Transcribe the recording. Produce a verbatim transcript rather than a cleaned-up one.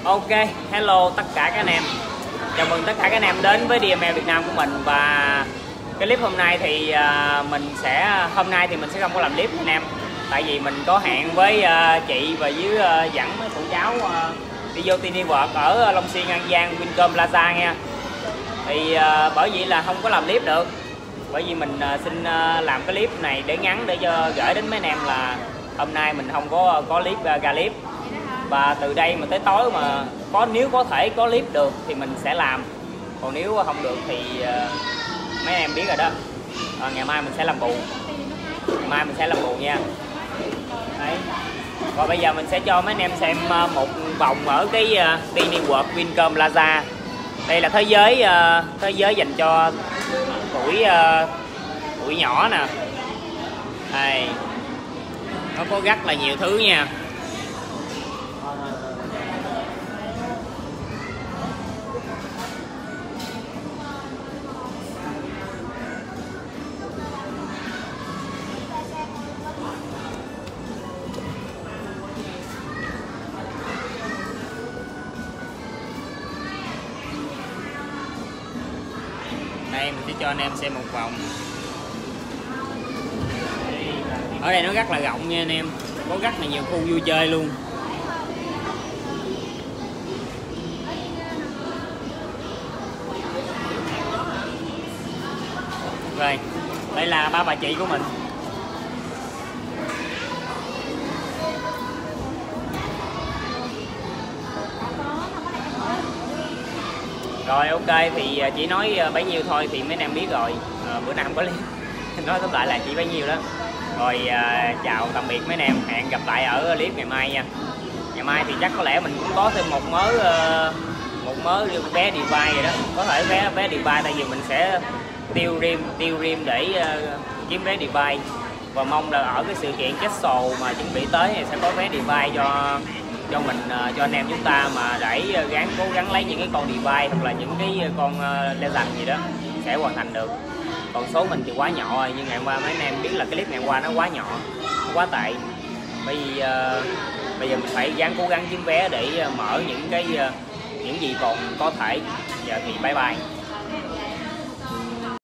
Ok, hello tất cả các anh em. Chào mừng tất cả các anh em đến với đê em lờ Việt Nam của mình. Và cái clip hôm nay thì uh, mình sẽ hôm nay thì mình sẽ không có làm clip anh em. Tại vì mình có hẹn với uh, chị và với uh, dẫn mấy tụi cháu uh, đi vô Tiny World ở Long Xuyên, An Giang, Vincom Plaza nha. Thì uh, bởi vì là không có làm clip được. Bởi vì mình uh, xin uh, làm cái clip này để ngắn để cho gửi đến mấy anh em là hôm nay mình không có có clip uh, ra clip. Và từ đây mà tới tối mà có nếu có thể có clip được thì mình sẽ làm, còn nếu không được thì uh, mấy anh em biết rồi đó. À, ngày mai mình sẽ làm bù, ngày mai mình sẽ làm bù nha. Đấy. Và bây giờ mình sẽ cho mấy anh em xem uh, một vòng ở cái uh, Tiny World Vincom Plaza. Đây là thế giới uh, thế giới dành cho tuổi uh, tuổi nhỏ nè. Đây. Nó có rất là nhiều thứ nha. Đây mình sẽ cho anh em xem một vòng. Ở đây nó rất là rộng nha anh em, có rất là nhiều khu vui chơi luôn. Rồi, đây là ba bà chị của mình. Rồi ok, thì chỉ nói bấy nhiêu thôi thì mấy anh em biết rồi. À, bữa nay không có clip nói tóm lại là chỉ bấy nhiêu đó. Rồi à, chào tạm biệt mấy anh em, hẹn gặp lại ở clip ngày mai nha. Ngày mai thì chắc có lẽ mình cũng có thêm một mớ uh, một mớ vé điều bay vậy đó. Có thể vé vé điều bay, tại vì mình sẽ tiêu rim tiêu rim để uh, kiếm vé điều bay. Và mong là ở cái sự kiện Castle mà chuẩn bị tới thì sẽ có vé điều bay cho cho mình, cho anh em chúng ta mà để gắng cố gắng lấy những cái con divide hoặc là những cái con legend gì đó sẽ hoàn thành được. Còn số mình thì quá nhỏ rồi, nhưng ngày hôm qua mấy anh em biết là cái clip ngày hôm qua nó quá nhỏ, nó quá tệ. Bởi vì uh, bây giờ mình phải gắng cố gắng kiếm vé để mở những cái uh, những gì còn có thể. Giờ thì bye bye.